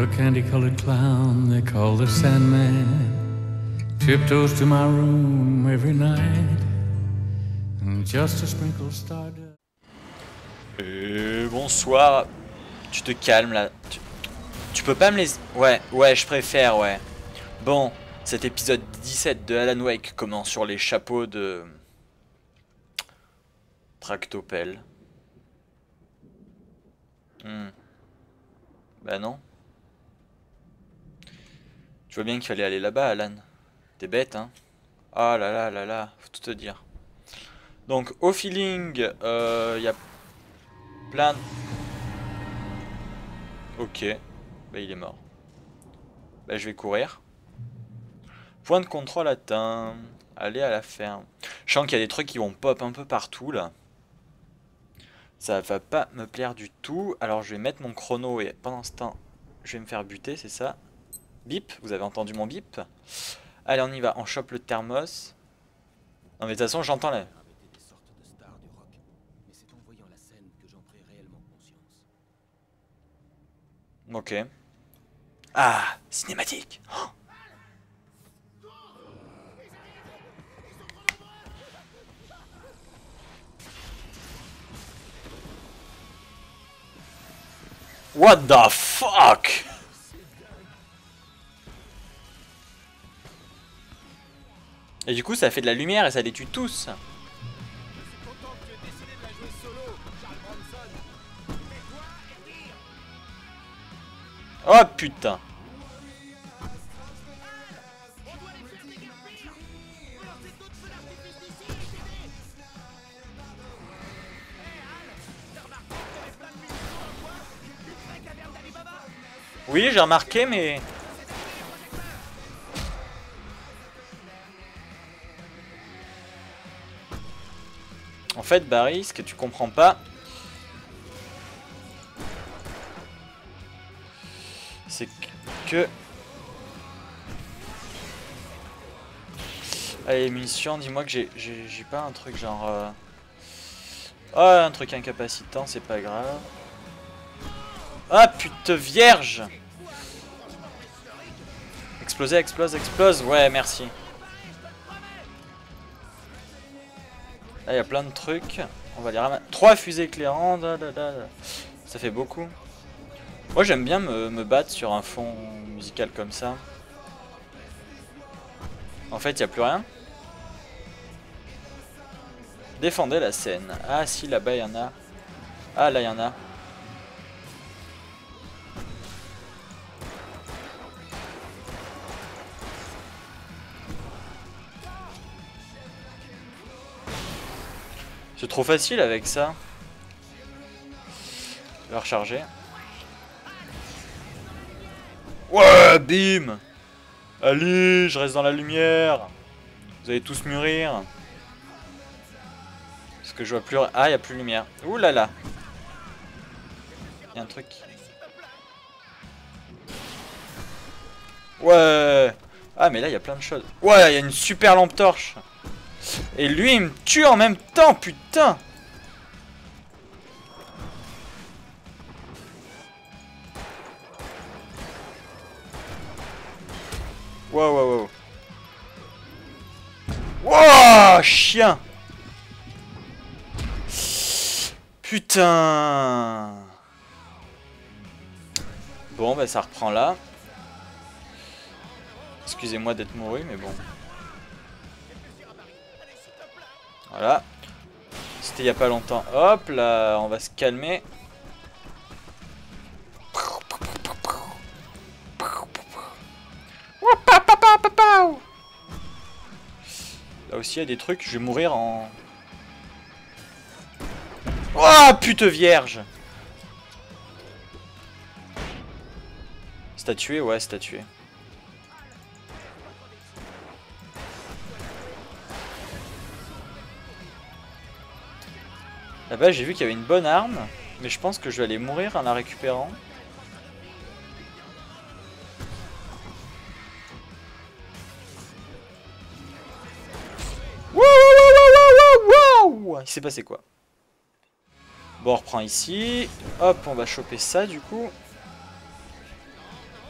A candy-colored clown they call the Sandman tiptoes to my room every night and just to sprinkle stardust. Bonsoir. Tu te calmes là. Tu peux pas me laisser... Ouais, je préfère, ouais. Bon, cet épisode 17 de Alan Wake commence sur les chapeaux de... Tractopelle. Bah non. Tu vois bien qu'il fallait aller là-bas, Alan. T'es bête, hein. Ah là là là là, faut tout te dire. Donc, au feeling, y a plein de... Ok. Bah, il est mort. Bah, je vais courir. Point de contrôle atteint. Aller à la ferme. Je sens qu'il y a des trucs qui vont pop un peu partout, là. Ça va pas me plaire du tout. Alors, je vais mettre mon chrono et pendant ce temps, je vais me faire buter, c'est ça. Bip, vous avez entendu mon bip? Allez, on y va, on chope le thermos. Non mais de toute façon, j'entends là. Ok. Ah, cinématique. Oh. What the fuck? Et du coup ça fait de la lumière et ça les tue tous. Oh putain. Oui, j'ai remarqué, mais... En fait, Barry, ce que tu comprends pas, c'est que... Allez, munitions, dis-moi que j'ai pas un truc genre... Oh, un truc incapacitant, c'est pas grave. Ah, putain, vierge! Exploser, explose, explose. Ouais, merci. Là, il y a plein de trucs. On va les ramasser. 3 fusées éclairantes. Ça fait beaucoup. Moi, j'aime bien me battre sur un fond musical comme ça. En fait, il n'y a plus rien. Défendez la scène. Ah, si, là-bas, il y en a. Ah, là, il y en a. C'est trop facile avec ça. Je vais recharger. Ouais, bim! Allez, je reste dans la lumière. Vous allez tous mûrir. Parce que je vois plus... Ah, il n'y a plus de lumière. Ouh là là. Il y a un truc. Ouais. Ah, mais là, il y a plein de choses. Ouais, il y a une super lampe torche. Et lui, il me tue en même temps, putain! Wow, wow, wow. Wow, chien! Putain! Bon, bah ça reprend là. Excusez-moi d'être mouru, mais bon. Voilà. C'était il y a pas longtemps. Hop là, on va se calmer. Là aussi il y a des trucs, je vais mourir en... Oh putain vierge! Statué, ouais, statué. Là-bas, j'ai vu qu'il y avait une bonne arme, mais je pense que je vais aller mourir en la récupérant. Wouh, wouh, wouh, wouh, wouh. Il s'est passé quoi? Bon, on reprend ici. Hop, on va choper ça du coup.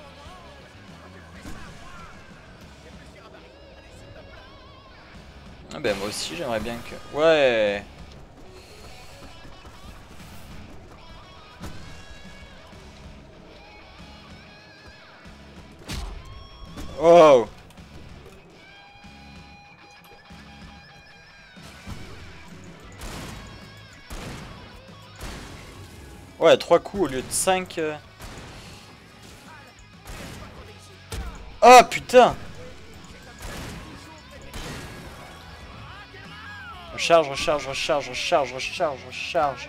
Ah ben moi aussi j'aimerais bien que... Ouais. Oh. Ouais, 3 coups au lieu de 5. Oh putain. Recharge, recharge, recharge, recharge, recharge, recharge.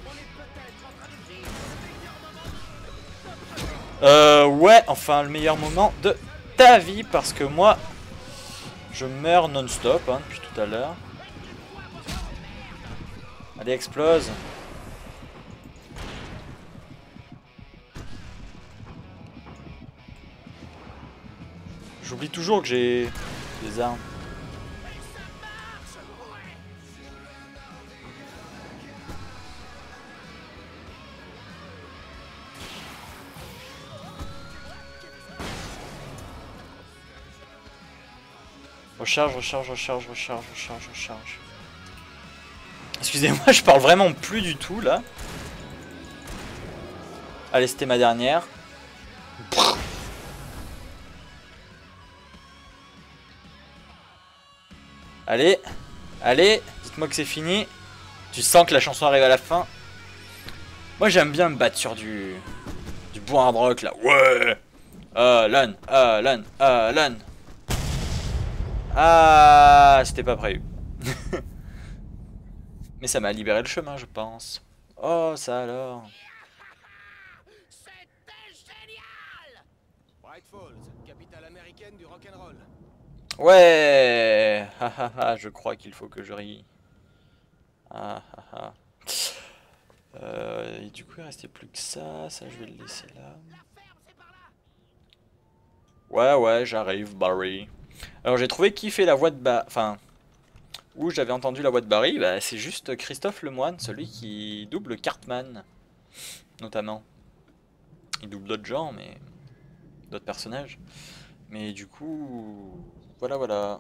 Ouais, enfin le meilleur moment de ta vie parce que moi, je meurs non-stop hein, depuis tout à l'heure. Allez, explose. J'oublie toujours que j'ai des armes. Recharge, recharge, recharge, recharge, recharge, recharge. Excusez-moi, je parle vraiment plus du tout là. Allez, c'était ma dernière. Allez, allez, dites-moi que c'est fini. Tu sens que la chanson arrive à la fin. Moi j'aime bien me battre sur du bois hard rock là. Ouais. Alan, Alan, Alan. Ah, c'était pas prévu. Mais ça m'a libéré le chemin, je pense. Oh, ça alors. C'était génial! Bright Falls, capitale américaine du rock'n'roll. Ouais. Je crois qu'il faut que je rie. Ah, ah, ah. Et du coup, il restait plus que ça. Ça, je vais le laisser là. Ouais, ouais, j'arrive, Barry. Alors, j'ai trouvé qui fait la voix de Enfin, où j'avais entendu la voix de Barry. Bah, c'est juste Christophe Lemoine, celui qui double Cartman, notamment. Il double d'autres gens, mais d'autres personnages. Mais du coup, voilà, voilà.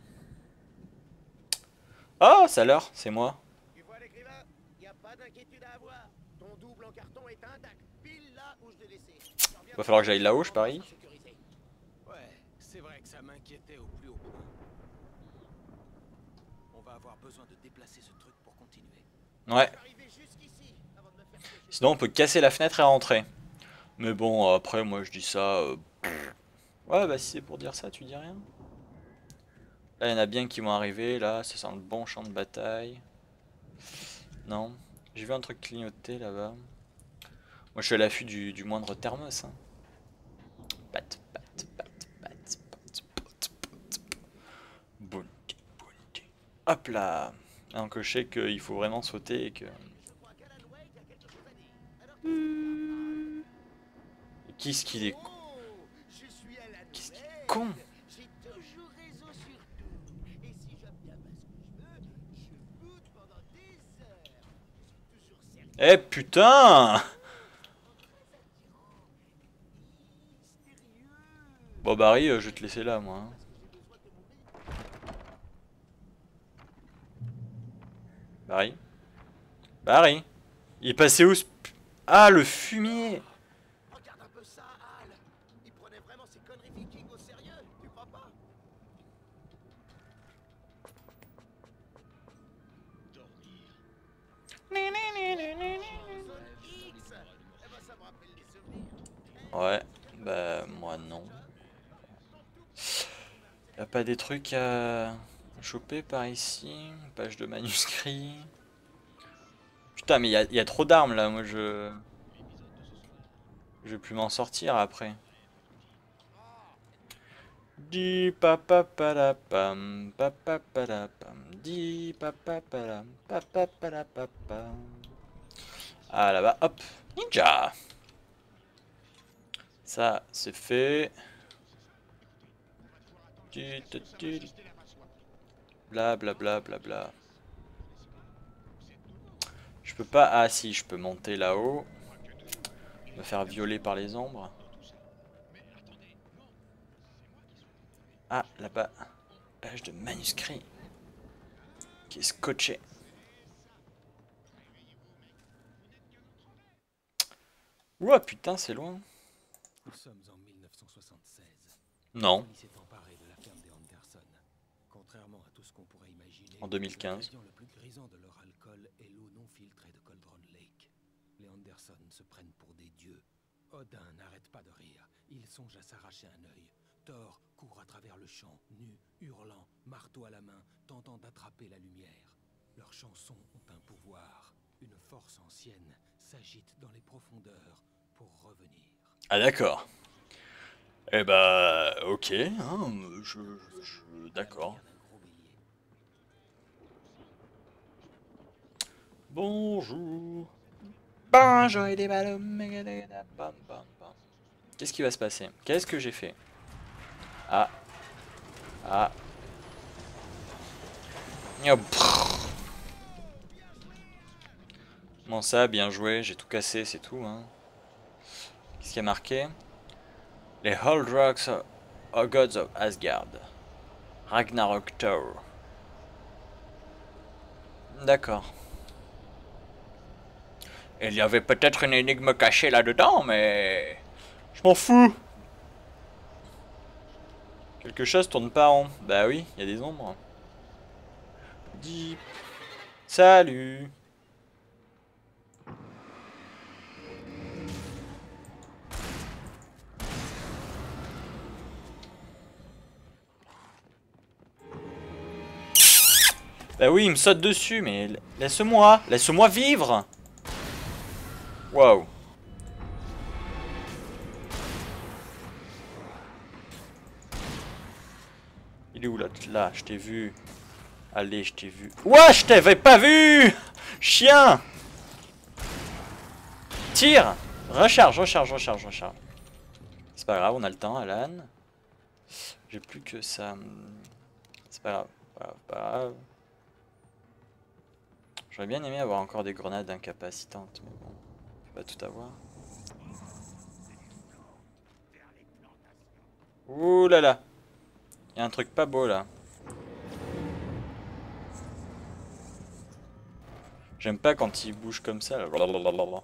Ah, ça l'heure, c'est moi. Tu vois l'écrivain? Y a pas d'inquiétude à avoir. Ton double en carton est intact, pile là où je l'ai laissé. Va falloir que j'aille là-haut, je parie. Ouais, c'est vrai que ça m'inquiétait au plus haut point. On va avoir besoin de déplacer ce truc pour continuer. Ouais. Sinon, on peut casser la fenêtre et rentrer. Mais bon, après, moi, je dis ça... Ouais, bah si c'est pour dire ça, tu dis rien. Là, il y en a bien qui vont arriver. Là, ça sent le bon champ de bataille. Non. J'ai vu un truc clignoter là-bas. Moi, je suis à l'affût du moindre thermos. Hein. Pat, pat, pat, pat, pat, pat, pat. Bounty, bounty. Hop là. Alors que je sais qu'il faut vraiment sauter et que... Qu'est-ce qu'il est con. Qu'est-ce qu'il est con. Eh putain. Bon Barry, je vais te laisser là moi. Hein. Barry. Barry. Il est passé où ce... Ah le fumier. Regarde un peu ça, Al. Il prenait vraiment ces conneries vikings au sérieux, tu crois pas? Ouais, bah moi non. Y'a pas des trucs à choper par ici? Page de manuscrit. Putain mais y a trop d'armes là, moi je... Je vais plus m'en sortir après. Di papa para pam papa para pam di papa para papa para papa. Ah là-bas, hop, ninja. Ça c'est fait. Bla bla bla bla bla. Je peux pas. Ah si, je peux monter là-haut. Me faire violer par les ombres. Ah là-bas. Page de manuscrit. qui est scotché. Ouah putain, c'est loin. Nous sommes en 1976. Non, Tony s'est emparé de la ferme des Anderson. Contrairement à tout ce qu'on pourrait imaginer, en 2015. l'ingrédient le plus grisant de leur alcool est l'eau non filtrée de Coldron Lake. Les Anderson se prennent pour des dieux. Odin n'arrête pas de rire. Il songe à s'arracher un œil. Thor court à travers le champ, nu, hurlant, marteau à la main, tentant d'attraper la lumière. Leurs chansons ont un pouvoir. Une force ancienne s'agite dans les profondeurs pour revenir. Ah d'accord. Eh bah ok, hein, d'accord. Bonjour. Bonjour et des ballons. Qu'est-ce qui va se passer? Qu'est-ce que j'ai fait? Ah. Ah. Bon ça, bien joué, j'ai tout cassé, c'est tout. Hein. Qu'est-ce qui a marqué? Les Holdrocks are gods of Asgard. Ragnarok Thor. D'accord. Il y avait peut-être une énigme cachée là-dedans, mais... je m'en fous. Quelque chose tourne pas rond. Bah oui, il y a des ombres. Deep. Salut. Bah oui, il me saute dessus, mais laisse-moi, laisse-moi vivre. Waouh. Il est où là? Là, je t'ai vu. Allez, je t'ai vu. Ouah, je t'avais pas vu. Chien. Tire. Recharge, recharge, recharge, recharge. C'est pas grave, on a le temps, Alan. J'ai plus que ça. C'est pas grave, pas grave, pas grave. J'aurais bien aimé avoir encore des grenades incapacitantes, mais bon, je peux pas tout avoir. Ouh là là. Il y a un truc pas beau là. J'aime pas quand il bouge comme ça. Là. Blablabla.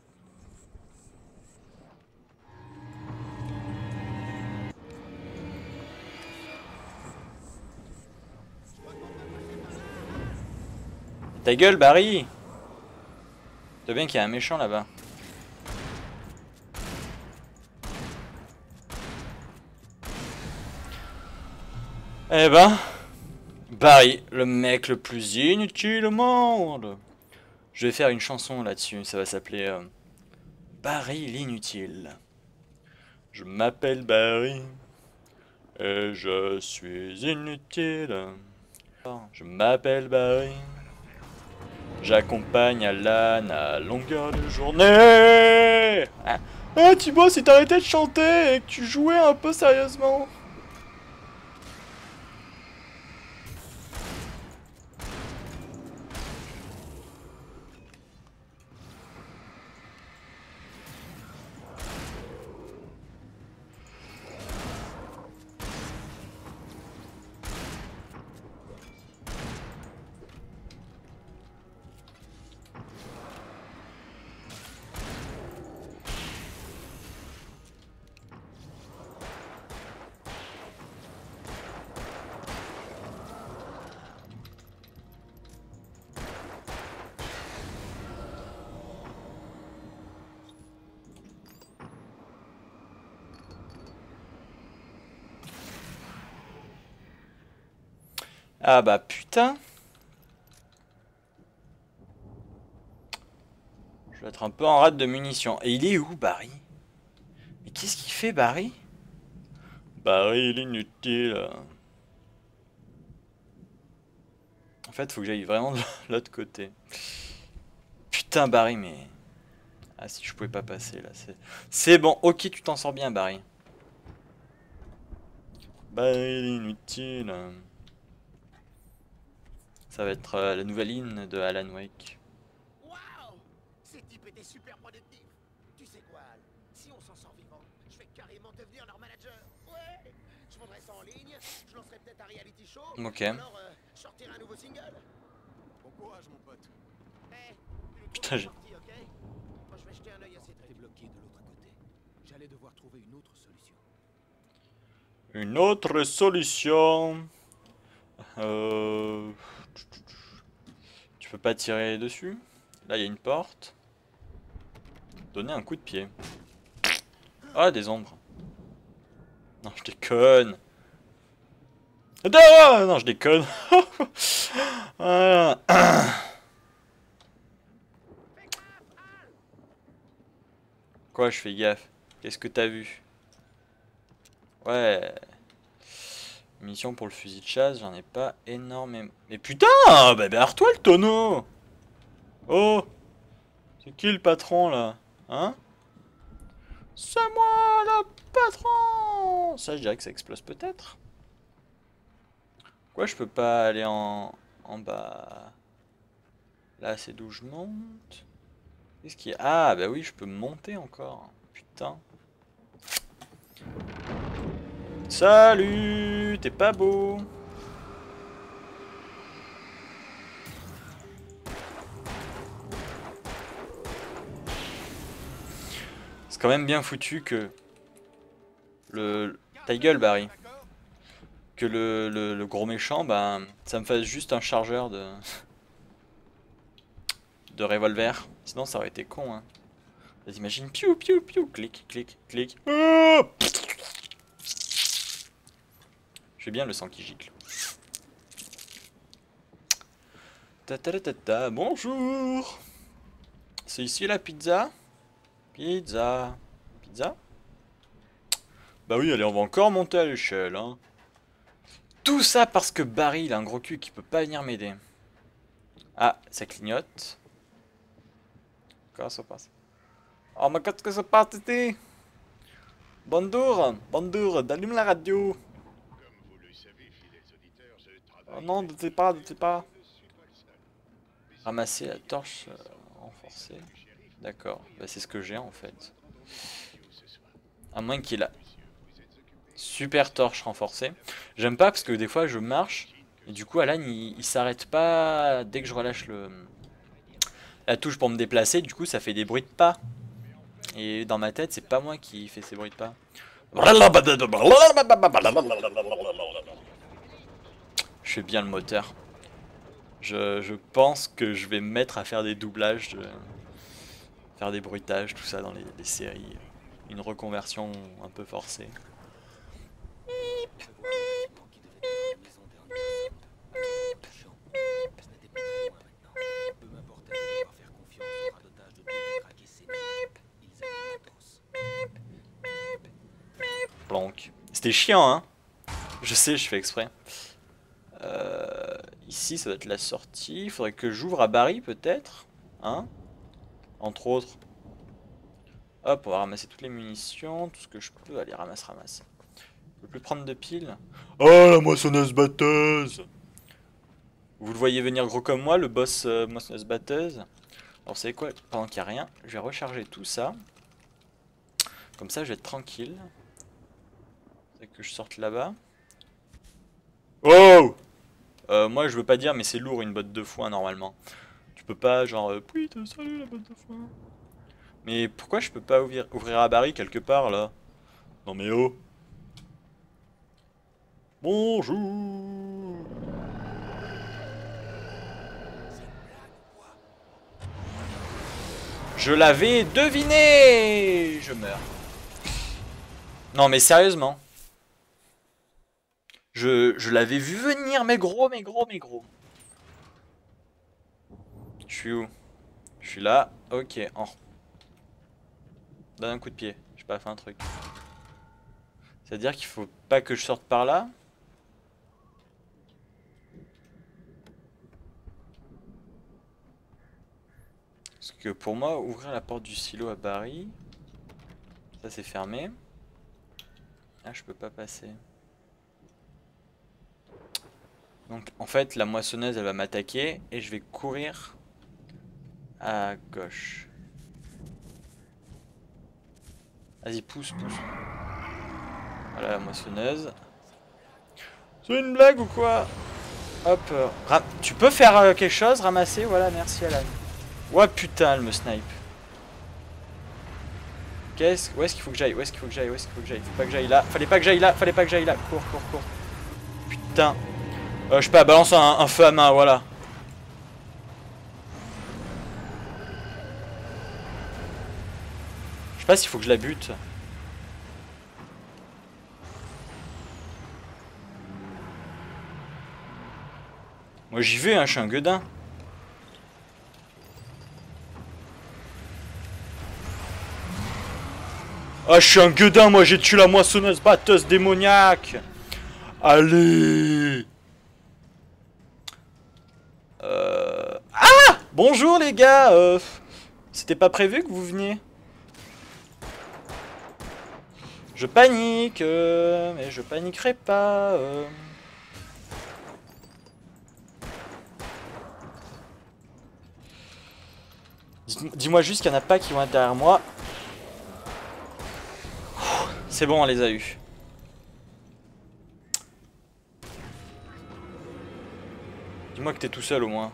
Ta gueule, Barry! Tu vois bien qu'il y a un méchant là-bas. Eh ben, Barry, le mec le plus inutile au monde. Je vais faire une chanson là-dessus, ça va s'appeler Barry l'inutile. Je m'appelle Barry et je suis inutile. Je m'appelle Barry. J'accompagne Alan à longueur de journée. Ah, Thibaut, si t'arrêtais de chanter et que tu jouais un peu sérieusement. Ah bah putain. Je vais être un peu en rate de munitions. Et il est où, Barry? Mais qu'est-ce qu'il fait, Barry? Barry, il est inutile. En fait, faut que j'aille vraiment de l'autre côté. Putain, Barry, mais... Ah, si je pouvais pas passer, là, c'est bon. Ok, tu t'en sors bien, Barry. Barry, il est inutile. Ça va être la nouvelle ligne de Alan Wake. Waouh! Ces types étaient super productifs. Tu sais quoi, Al? Si on s'en sort vivant, je vais carrément devenir leur manager. Ouais! Je vendrai ça en ligne, je lancerai peut-être un reality show. Ok. Ou alors, sortir un nouveau single. Bon courage, mon pote. Hé, Putain, j'ai... parti, ok? Moi, je vais jeter un œil à ces T'es trucs. bloqué de l'autre côté. J'allais devoir trouver une autre solution. Une autre solution. Euh... Tu peux pas tirer dessus. Là, il y a une porte. Donner un coup de pied. Ah, des ombres. Non, je déconne. Ah, non, je déconne. Voilà. Quoi, je fais gaffe? Qu'est-ce que t'as vu? Ouais. Mission pour le fusil de chasse, j'en ai pas énormément. Mais putain! Bah barre-toi le tonneau! Oh! C'est qui le patron là? Hein? C'est moi le patron! Ça, je dirais que ça explose peut-être. Pourquoi je peux pas aller en bas? Là, c'est d'où je monte. Qu'est-ce qu'il y a? Ah, bah oui, je peux monter encore. Putain. Salut! T'es pas beau? C'est quand même bien foutu que ta gueule, Barry. Que le gros méchant, bah, ça me fasse juste un chargeur de revolver. Sinon, ça aurait été con, hein. Vas-y, imagine, piou, piou, piou, clic, clic, clic. Oh, j'ai bien le sang qui gicle. Ta ta ta ta ta, bonjour. C'est ici la pizza? Pizza. Pizza? Bah oui, allez, on va encore monter à l'échelle, hein. Tout ça parce que Barry, il a un gros cul qui peut pas venir m'aider. Ah, ça clignote. Comment ça passe? Oh, mais qu'est-ce que ça passe, ici? Bonjour, bonjour, allume la radio. Oh non, ne sais pas, ne sais pas. Ramasser la torche renforcée. D'accord, bah, c'est ce que j'ai en fait. À moins qu'il a super torche renforcée. J'aime pas parce que des fois je marche et du coup Alan il s'arrête pas dès que je relâche la touche pour me déplacer. Du coup ça fait des bruits de pas. Et dans ma tête c'est pas moi qui fais ces bruits de pas. Je fais bien le moteur. Je pense que je vais me mettre à faire des doublages, faire des bruitages, tout ça dans les séries. Une reconversion un peu forcée. Planque. C'était chiant, hein? Je sais, je fais exprès. Ici, ça doit être la sortie. Il faudrait que j'ouvre à Barry, peut-être. Hein? Entre autres. Hop, on va ramasser toutes les munitions. Tout ce que je peux. Allez, ramasse, ramasse. Je peux plus prendre de piles. Oh, la moissonneuse batteuse! Vous le voyez venir gros comme moi, le boss moissonneuse batteuse. Alors, vous savez quoi? Pendant qu'il n'y a rien, je vais recharger tout ça. Comme ça, je vais être tranquille. C'est que je sorte là-bas. Oh! Moi, je veux pas dire, mais c'est lourd une botte de foin normalement. Tu peux pas, genre, putain, salut la botte de foin. Mais pourquoi je peux pas ouvrir à Barry quelque part là? Non, mais oh! Bonjour! Je l'avais deviné! Je meurs. Non, mais sérieusement. Je l'avais vu venir, mais gros, mais gros, mais gros. Je suis où? Je suis là. Ok, donne un coup de pied. J'ai pas fait un truc. C'est-à-dire qu'il faut pas que je sorte par là? Parce que pour moi, ouvrir la porte du silo à Barry, ça c'est fermé. Ah, je peux pas passer. Donc en fait, la moissonneuse elle va m'attaquer et je vais courir à gauche. Vas-y, pousse, pousse. Voilà la moissonneuse. C'est une blague ou quoi? Hop, tu peux faire quelque chose, ramasser, voilà, merci Alan. Ouah putain, elle me snipe. Où est-ce qu'il faut que j'aille? Où est-ce qu'il faut que j'aille? Où est-ce qu'il faut que j'aille? Faut pas que j'aille là. Fallait pas que j'aille là. Fallait pas que j'aille là. Cours, cours, cours. Putain. Je sais pas, balance un feu à main, voilà. Je sais pas s'il faut que je la bute. Moi j'y vais, hein, je suis un gueudin. Ah, je suis un gueudin, moi j'ai tué la moissonneuse batteuse démoniaque. Allez. Ah, bonjour les gars. C'était pas prévu que vous veniez. Je panique, mais je paniquerai pas. Dis-moi juste qu'il n'y en a pas qui vont être derrière moi. C'est bon, on les a eus. Dis-moi que t'es tout seul au moins.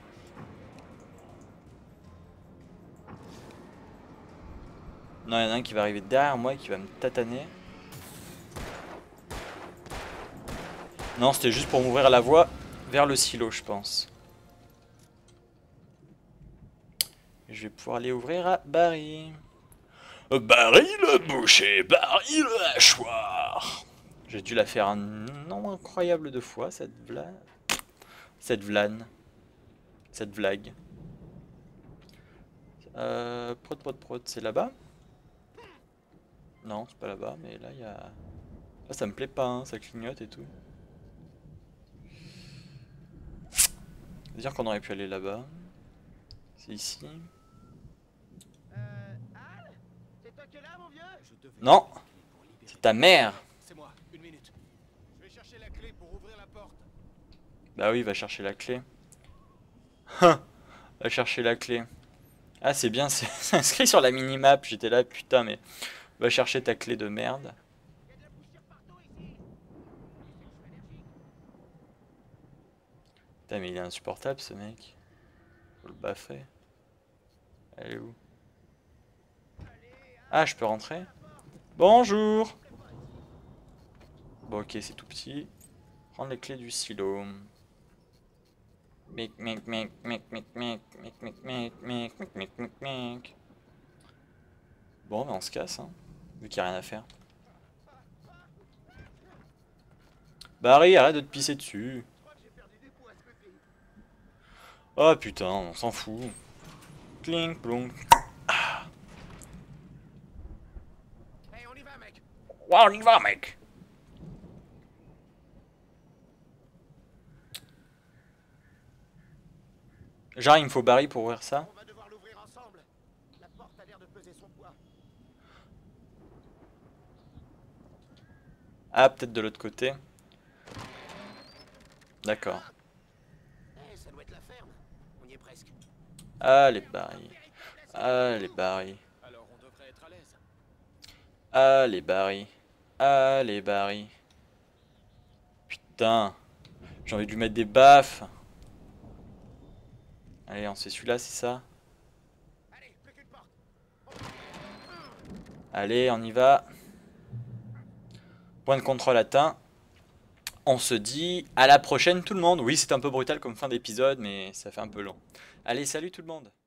Non, il y en a un qui va arriver derrière moi et qui va me tataner. Non, c'était juste pour m'ouvrir la voie vers le silo, je pense. Je vais pouvoir aller ouvrir à Barry. Barry le boucher, Barry le hachoir. J'ai dû la faire un nombre incroyable de fois, cette blague. Cette blague. Prod, c'est là-bas? Non, c'est pas là-bas, mais là, il y a... Ah, ça me plaît pas, hein, ça clignote et tout. C'est-à-dire qu'on aurait pu aller là-bas. C'est ici. C'est toi qui es là, mon vieux? Non, c'est ta mère. C'est moi, une minute. Je vais chercher la clé pour ouvrir la porte. Bah oui, va chercher la clé. Va chercher la clé. Ah, c'est bien, c'est inscrit sur la minimap. J'étais là, putain, mais... Va chercher ta clé de merde. Putain, mais il est insupportable, ce mec. Faut le baffer. Elle est où? Ah, je peux rentrer? Bonjour! Bon, ok, c'est tout petit. Prendre les clés du silo. Mec. Bon, ben on se casse, hein, vu qu'il n'y a rien à faire. Barry, arrête de te pisser dessus. Oh putain, on s'en fout. Cling, plong. Ah. Hey, on y va, mec. Ouais, on y va, mec. Genre, il me faut Barry pour ouvrir ça. On va devoir l'ouvrir ensemble. La porte a l'air de peser son poids. Ah, peut-être de l'autre côté. D'accord. Hey, ça doit être la ferme. On y est presque. Allez, Barry. Allez, Barry. Alors on devrait être à l'aise. Allez, Barry. Allez, Barry. Putain. J'ai envie de lui mettre des baffes. Allez, on sait celui-là, c'est ça? Allez, plus qu'une porte. Allez, on y va. Point de contrôle atteint. On se dit à la prochaine tout le monde. Oui, c'est un peu brutal comme fin d'épisode, mais ça fait un peu long. Allez, salut tout le monde.